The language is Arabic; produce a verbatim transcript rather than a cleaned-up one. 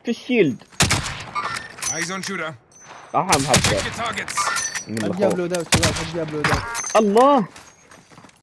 في الشيلد. Eyes on shooter. اهم حتى Check your targets. من حد جاب الخوف. له داوت شباب، حد جاب له داوت. الله